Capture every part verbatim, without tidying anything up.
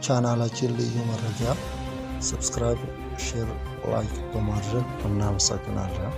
ለቻናላችን ልዩ መረጃ ሰብስክራይብ ሼር ላይክ በማድረግ እናመሰግናለን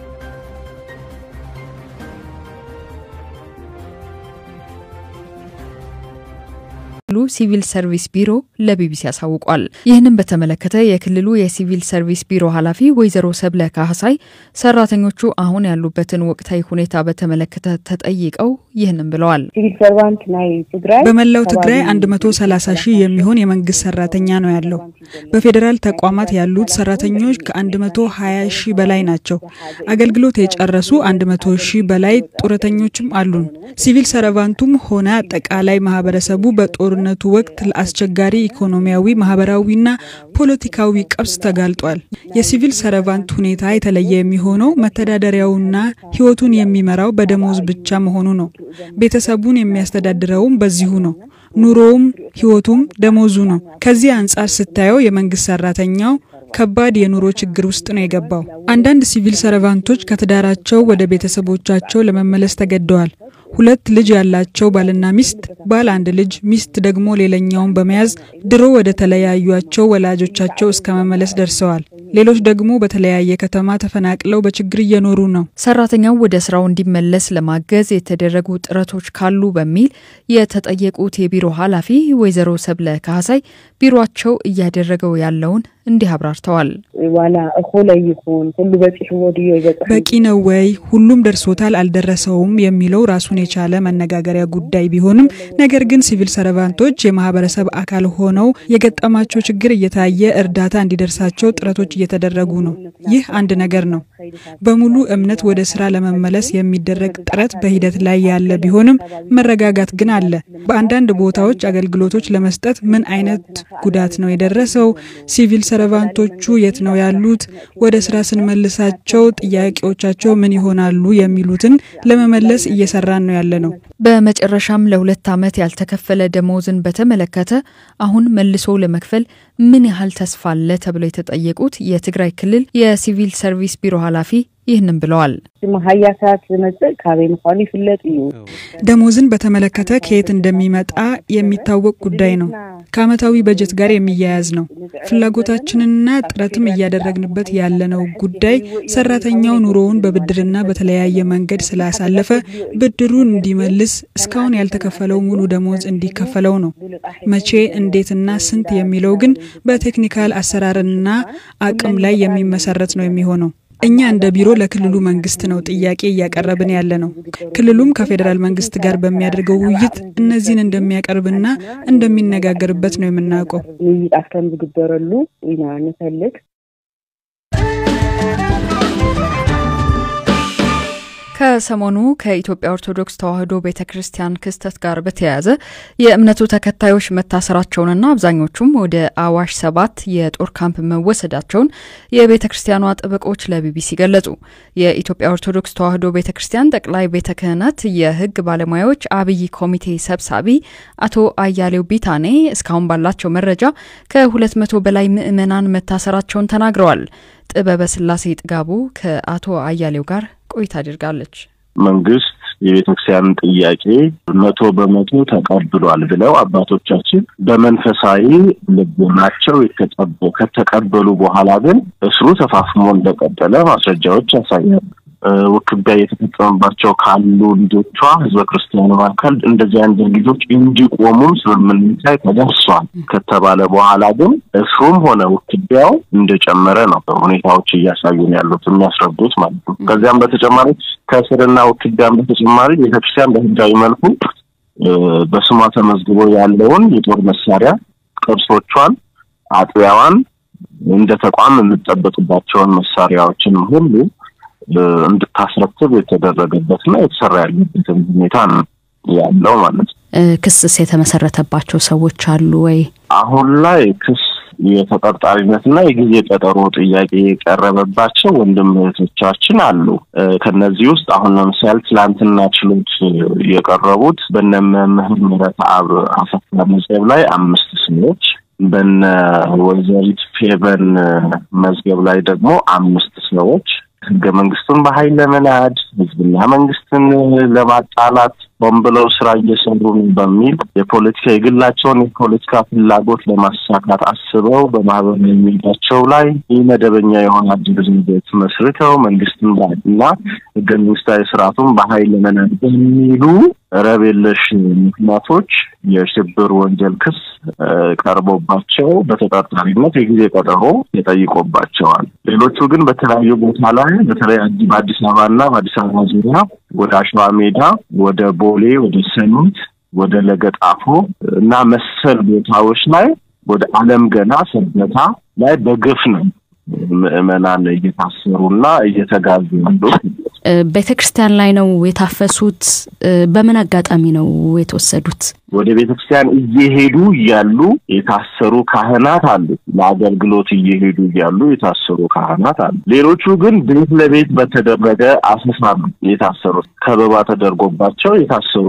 ሲቪል ሰርቪስ ቢሮ ለቢቢሲ ያሳውቋል ይህንን በተመለከተ የክልሉ የሲቪል ሰርቪስ ቢሮ ኃላፊ ወይዘሮ ሰብለ ካህሳይ ሰራተኞቹ አሁን ያሉበትን ወቅታዊ ሁኔታ በተመለከተ ተጠይቀው ይህንን ብለዋል ሲቪል ሰርቫንት ናይ ትግራይ በመላው ትግራይ one hundred thirty ሺህ የሚሆን የመንግስት ሰራተኛ ነው ያለው በፌደራል ተቋማት ያሉት ሰራተኞች ከ one hundred twenty ሺህ በላይ ናቸው አገልግሎት የጨረሱ one hundred ሺህ በላይ ጡረተኞችም አሉን ሲቪል ሰርቫንቱም ሆነ አጠቃላይ ማህበረሰቡ በጦር ነቱ ወቅት ለአስቸጋሪ ኢኮኖሚያዊ ማህበራዊና ፖለቲካዊ ቀውስ ተጋልጧል የሲቪል ሰርቫንት ሁኔታ የተለየ የሚሆነው መተዳደሪያውና ህይወቱን የሚመራው በደሞዝ ብቻ መሆኑ ነው ቤተሰቡን የሚያስተዳድረው በዚሁ ነው ኑሮውም ህይወቱም ደሞዙ ነው ከዚህ አንፃር ስታየው የመንግስት ሰራተኛው ከባድ የኑሮ ችግር ውስጥ ነው የገባው አንዳንድ ሲቪል ሰርቫንቶች ከተዳራቸው ወደ ቤተሰቦቻቸው ለመመለስ ተገደዋል ሁለት ልጅ ያላቸው ባልና ሚስት ባል አንድ ልጅ ሚስት ደግሞ ሌላኛውን በመያዝ ድሮ ወደ ተለያዩአቸው ወላጆቻቸው እስከ መመለስ ደርሰዋል ሌሎች ደግሞ በተለያየ ከተማ ተፈናቅለው በችግር እየኖሩ ነው ሰራተኛው ወደ ስራው እንዲመለስ ለማገዝ የተደረጉ ጥረቶች ካሉ በሚል የተጠየቁት የቢሮ ኃላፊ ወይዘሮ ሰብለ ካህሳይ ቢሮአቸው እያደረገው ያለውን እንዲህ አብራርተዋል ዋላ እኮለ ይሁን ሁሉ በጽህው ወዲዮ ይበቃ በቂ ነው ወይ ሁሉም ደርሶታል አልደረሰውም የሚለው ራሱን የቻለ መነጋገሪያ ጉዳይ ቢሆንም ነገር ግን ሲቪል ሰርቫንቶች የማህበረሰብ አካል ሆነው የገጠማቸው ችግር እየታየ እርዳታ እንዲደርሳቸው ጥረቶች እየተደረጉ ነው ይህ አንድ ነገር ነው በሙሉ እምነት ወደ ስራ ለመመለስ የሚደረግ ጥረት በሂደት ላይ ያለ ቢሆንም መረጋጋት ግን አለ በአንዳንድ ቦታዎች አገልግሎቶች ለመስጠት ምን አይነት ጉዳት ነው የደረሰው ሲቪል ሰርቫንቶቹ የት ነው ያሉት ወደ ስራ ስንመልሳቸው ጥያቄዎቻቸው ምን ይሆናሉ የሚሉትን ለመመለስ እየሰራን ነው ያለነው በመጨረሻም ለሁለት አመት ያልተከፈለ ደሞዝን በተመለከተ አሁን መልሶ ለመክፈል ምን ያህል ተስፋ አለ ተብሎ የተጠየቁት የትግራይ ክልል የሲቪል ሰርቪስ ቢሮ ኃላፊ ይህንን ብለዋል ማህያሳት መጽእ ካቤን ሆኒ ፍለጥ እዩ ደሞዝን በተመለከተ ከየት እንደሚመጣ የሚታወቅ ጉዳይ ነው ከአመታዊ በጀት ጋር የሚያያዝ ነው ፍላጎታችንና ጥረትም እያደረግንበት ያለነው ጉዳይ ሰራተኛው ኑሮውን በብድርና በተለያየ መንገድ ስላሳለፈ ብድሩን እንዲመልስ እስካሁን ያልተከፈለው ሙሉ ደሞዝ እንዲከፈለው ነው መቼ እንዴትና ስንት የሚለው ግን በቴክኒካል አሰራርና አቅም ላይ የሚመሰረት ነው የሚሆነው እኛ እንደ ቢሮ ለክልሉ መንግስት ነው ጥያቄ ያቀረብን ያለነው ክልሉም ከፌደራል መንግስት ጋር በሚያደርገው ውይይት እነዚህን እንደሚያቀርብና እንደሚነጋገርበት ነው የምናውቀው ይጣፍተን ዝግበረሉ ኢና ንፈልግ ከሰሞኑ ከኢትዮጵያ ኦርቶዶክስ ተዋህዶ ቤተክርስቲያን ክስተት ጋር በተያያዘ የእምነቱ ተከታዮች መታሰራቸውንና አብዛኞቹም ወደ አዋሽ ሰባት የጦር ካምፕ መወሰዳቸውን የቤተክርስቲያኗ ጠበቆች ለቢቢሲ ገለጹ የኢትዮጵያ ኦርቶዶክስ ተዋህዶ ቤተክርስቲያን ጠቅላይ ቤተ ክህነት የህግ ባለሙያዎች አብይ ኮሚቴ ሰብሳቢ አቶ አያሌው ቢታኔ እስካሁን ባላቸው መረጃ ከ200 በላይ ምእመናን መታሰራቸውን ተናግረዋል ጥበበ ስላሴ ጥጋቡ ከአቶ አያሌው ጋር ቆይታ አድርጋለች መንግስት የቤተክርስቲያን ጥያቄ መቶ በመቶ ተቀብሏል ብለው አባቶቻችን በመንፈሳዊ ልቦናቸው የተቀበሉ ከተቀበሉ በኋላ ግን እስሩ ተፋፍሞ እንደቀጠለ ማስረጃዎች ያሳያሉ ወክቢያ የተፈጸመባቸው ካሉ ልጆቿ ህዝበ ክርስቲያኑ ማከል እንደዚህ አንድ ልጆች እንዲቆሙ ስለምንታይ ላይ ተደርሷል ከተባለ በኋላ ግን እስሩም ሆነ ወክቢያው እንደጨመረ ነው ሁኔታዎች እያሳዩን ያሉት የሚያስረዱት ማለት ነው ከዚያም በተጨማሪ ከስርና ወክቢያም በተጨማሪ የቤተክርስቲያን በህጋዊ መልኩ በስሟ ተመዝግቦ ያለውን የጦር መሳሪያ ቅርሶቿን አጥያዋን እንደ ተቋም እንጠብቅባቸውን መሳሪያዎችን ሁሉ እንድታስረክብ የተደረገበትና የተሰራ ያለበት ሁኔታ ነው ያለው ማለት ክስስ የተመሰረተባቸው ሰዎች አሉ ወይ አሁን ላይ ክስ የተጠርጣሪነትና የጊዜ ቀጠሮ ጥያቄ የቀረበባቸው ወንድሞቻችን አሉ ከነዚህ ውስጥ አሁን ለምሳሌ ትላንትና ችሎት የቀረቡት በነመምህር ምረትአብ አሰፋ መዝገብ ላይ አምስት ሰዎች በነ ወይዘሪት ፌቨን መዝገብ ላይ ደግሞ አምስት ሰዎች ህገ መንግስቱን በኃይል ለመናድ ህዝብና መንግስትን ለማጣላት ሆን ብለው ስራ እየሰሩ በሚል የፖለቲካ የግላቸውን የፖለቲካ ፍላጎት ለማሳካት አስበው በማህበራዊ ሚዲያቸው ላይ የመደበኛ የሆነ አድርዝበት መስርተው መንግስትን ባድና ህገ መንግስታዊ ስርዓቱን በኃይል ለመናድ በሚሉ ረቤለሽ ምክንያቶች የሽብር ወንጀል ክስ ቀርቦባቸው በተጠርጣሪነት የጊዜ ቀጠሮ ተጠይቆባቸዋል። ሌሎቹ ግን በተለያዩ ቦታ ላይ በተለይ አዲስ አበባና በአዲስ አበባ ዙሪያ ወደ አሸዋ ሜዳ ወደ ቦሌ ወደ ሰሚት ወደ ለገጣፎ እና መሰል ቦታዎች ላይ ወደ ዓለም ገና ሰበታ ላይ በግፍ ነው ምእመናን እየታሰሩና እየተጋዙ ነው። ቤተክርስቲያን ላይ ነው የታፈሱት። በምን አጋጣሚ ነው የተወሰዱት? ወደ ቤተክርስቲያን እየሄዱ ያሉ የታሰሩ ካህናት አሉ። ለአገልግሎት እየሄዱ ያሉ የታሰሩ ካህናት አሉ። ሌሎቹ ግን ቤት ለቤት በተደረገ አሰሳ ነው የታሰሩት። ከበባ ተደርጎባቸው የታሰሩ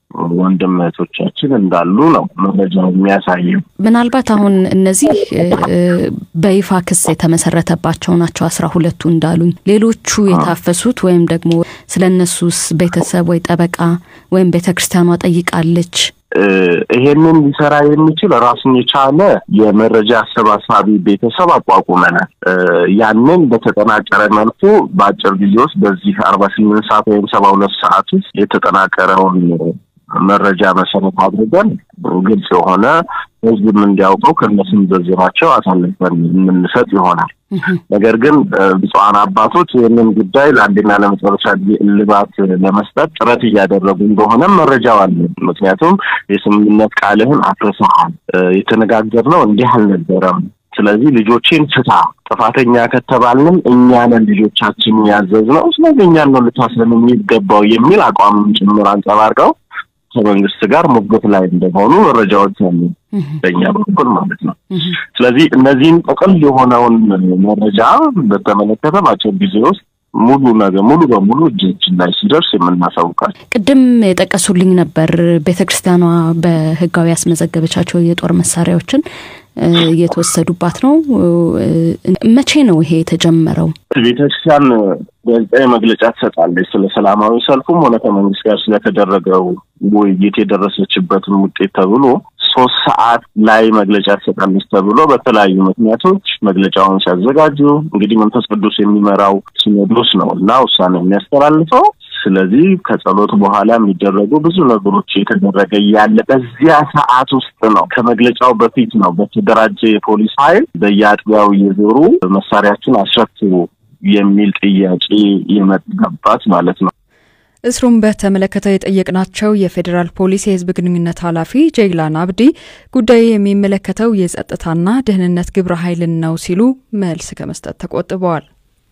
ወንድሞቻችን እንዳሉ ነው መረጃው የሚያሳየው። ምናልባት አሁን እነዚህ በይፋ ክስ የተመሰረተባቸው ናቸው አስራ ሁለቱ እንዳሉኝ። ሌሎቹ የታፈሱት ወይም ደግሞ ስለነሱስ ቤተሰብ ወይ ጠበቃ ወይም ቤተክርስቲያኗ ጠይቃለች? ይሄንን ሊሰራ የሚችል ራሱን የቻለ የመረጃ አሰባሳቢ ቤተሰብ አቋቁመናል። ያንን በተጠናቀረ መልኩ በአጭር ጊዜ ውስጥ በዚህ አርባ ስምንት ሰዓት ወይም ሰባ ሁለት ሰዓት ውስጥ የተጠናቀረውን መረጃ መሰረት አድርገን ግልጽ የሆነ ህዝብም እንዲያውቀው ከነሱም ዝርዝራቸው አሳልፈን የምንሰጥ ይሆናል። ነገር ግን ብፁዓን አባቶች ይህንን ጉዳይ ለአንዴና ለመጨረሻ ጊዜ እልባት ለመስጠት ጥረት እያደረጉ እንደሆነ መረጃው አለ። ምክንያቱም የስምምነት ቃልህን አፍርሰሃል፣ የተነጋገርነው እንዲህ አልነበረም፣ ስለዚህ ልጆችን ፍታ፣ ጥፋተኛ ከተባልንም እኛን ልጆቻችን ያዘዝነው፣ ስለዚህ እኛን ነው ልታስረን የሚገባው የሚል አቋም ጭምር አንጸባርቀው ከመንግስት ጋር ሙግት ላይ እንደሆኑ መረጃዎች አሉ በእኛ በኩል ማለት ነው። ስለዚህ እነዚህን ጥቅል የሆነውን መረጃ በተመለከተ ባቸው ጊዜ ውስጥ ሙሉ ነገር ሙሉ በሙሉ እጃችን ላይ ሲደርስ የምናሳውቃል። ቅድም የጠቀሱልኝ ነበር ቤተክርስቲያኗ በህጋዊ ያስመዘገበቻቸው የጦር መሳሪያዎችን የተወሰዱባት ነው። መቼ ነው ይሄ የተጀመረው? ቤተክርስቲያን በዚህ መግለጫ ተሰጣለች ስለ ሰላማዊ ሰልፉም ሆነ ከመንግስት ጋር ስለተደረገው ውይይት የደረሰችበትን ውጤት ተብሎ ሶስት ሰዓት ላይ መግለጫ ተሰጣለች ተብሎ በተለያዩ ምክንያቶች መግለጫውን ሲያዘጋጁ እንግዲህ መንፈስ ቅዱስ የሚመራው ሲኖዶስ ነውና ውሳኔ የሚያስተላልፈው። ስለዚህ ከጸሎት በኋላ የሚደረጉ ብዙ ነገሮች የተደረገ ያለ በዚያ ሰዓት ውስጥ ነው። ከመግለጫው በፊት ነው በተደራጀ የፖሊስ ኃይል በየአጥቢያው እየዞሩ መሳሪያችን አስረክቡ የሚል ጥያቄ የመጣባት ማለት ነው። እስሩም በተመለከተ የጠየቅናቸው የፌደራል ፖሊስ የህዝብ ግንኙነት ኃላፊ ጀይላን አብዲ ጉዳዩ የሚመለከተው የጸጥታና ደህንነት ግብረ ኃይልን ነው ሲሉ መልስ ከመስጠት ተቆጥበዋል።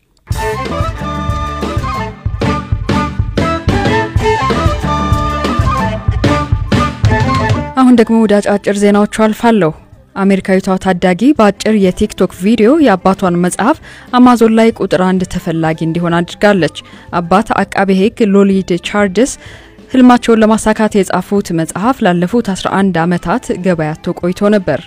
አሁን ደግሞ ወደ አጫጭር ዜናዎች አልፋለሁ። አሜሪካዊቷ ታዳጊ በአጭር የቲክቶክ ቪዲዮ የአባቷን መጽሐፍ አማዞን ላይ ቁጥር አንድ ተፈላጊ እንዲሆን አድርጋለች። አባት አቃቤ ሕግ ሎሊድ ቻርጅስ ህልማቸውን ለማሳካት የጻፉት መጽሐፍ ላለፉት አስራ አንድ ዓመታት ገበያቶ ቆይቶ ነበር።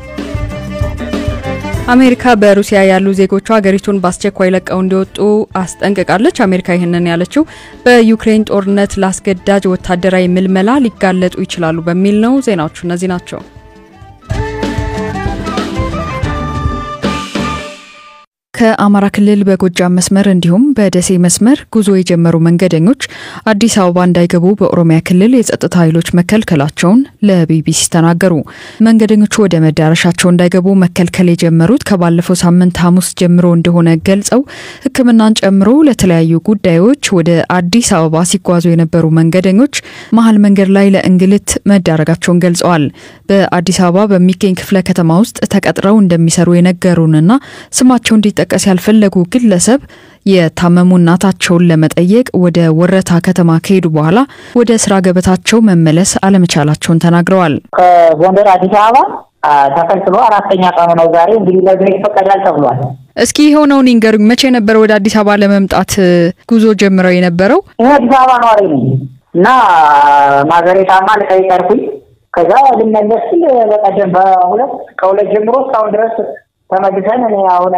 አሜሪካ በሩሲያ ያሉ ዜጎቿ ሀገሪቱን በአስቸኳይ ለቀው እንዲወጡ አስጠንቅቃለች። አሜሪካ ይህንን ያለችው በዩክሬን ጦርነት ላስገዳጅ ወታደራዊ ምልመላ ሊጋለጡ ይችላሉ በሚል ነው። ዜናዎቹ እነዚህ ናቸው። ከአማራ ክልል በጎጃም መስመር እንዲሁም በደሴ መስመር ጉዞ የጀመሩ መንገደኞች አዲስ አበባ እንዳይገቡ በኦሮሚያ ክልል የጸጥታ ኃይሎች መከልከላቸውን ለቢቢሲ ተናገሩ። መንገደኞቹ ወደ መዳረሻቸው እንዳይገቡ መከልከል የጀመሩት ከባለፈው ሳምንት ሐሙስ ጀምሮ እንደሆነ ገልጸው ሕክምናን ጨምሮ ለተለያዩ ጉዳዮች ወደ አዲስ አበባ ሲጓዙ የነበሩ መንገደኞች መሃል መንገድ ላይ ለእንግልት መዳረጋቸውን ገልጸዋል። በአዲስ አበባ በሚገኝ ክፍለ ከተማ ውስጥ ተቀጥረው እንደሚሰሩ የነገሩንና ስማቸው እንዲጠቀስ ያልፈለጉ ግለሰብ የታመሙ እናታቸውን ለመጠየቅ ወደ ወረታ ከተማ ከሄዱ በኋላ ወደ ስራ ገበታቸው መመለስ አለመቻላቸውን ተናግረዋል። ከጎንደር አዲስ አበባ ተከልክሎ አራተኛ ቀን ነው ዛሬ። እንግዲህ ለዚህ ይፈቀዳል ተብሏል። እስኪ ሆነውን ይንገሩኝ፣ መቼ ነበር ወደ አዲስ አበባ ለመምጣት ጉዞ ጀምረው የነበረው? አዲስ አበባ ነዋሪ ነኝ እና ማገሬታማ ለቀይቀርኩኝ ከዛ ልመለስ በቀደም በሁለት ከሁለት ጀምሮ እስካሁን ድረስ ተመልሰን እኔ አሁን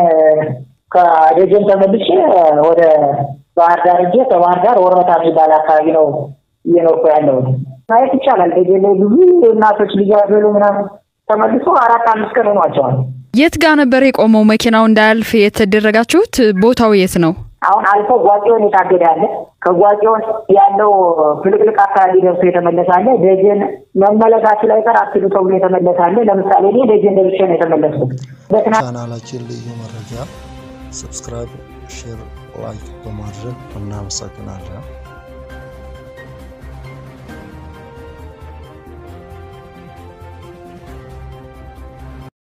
ከደጀን ተመልሼ ወደ ባህር ዳር ሄጄ ከባህር ዳር ወረታ የሚባል አካባቢ ነው እየኖርኩ ያለው ማየት ይቻላል። ደጀን ላይ ብዙ እናቶች ልጅ ያበሉ ምናምን ተመልሶ አራት አምስት ቀን ሆኗቸዋል። የት ጋር ነበር የቆመው መኪናው እንዳያልፍ የተደረጋችሁት? ቦታው የት ነው? አሁን አልፎ ጓጤውን የታገደ አለ። ከጓጤውን ያለው ፍልቅልቅ አካባቢ ደርሶ የተመለሰ አለ። ደጀን መመለሳችሁ ላይ ቀር አትሉ ተብሎ የተመለሰ አለ። ለምሳሌ እኔ ደጀን ደርሼ ነው የተመለስኩት። ቻናላችን ልዩ መረጃ ሰብስክራይብ፣ ሼር፣ ላይክ በማድረግ እናመሰግናለን።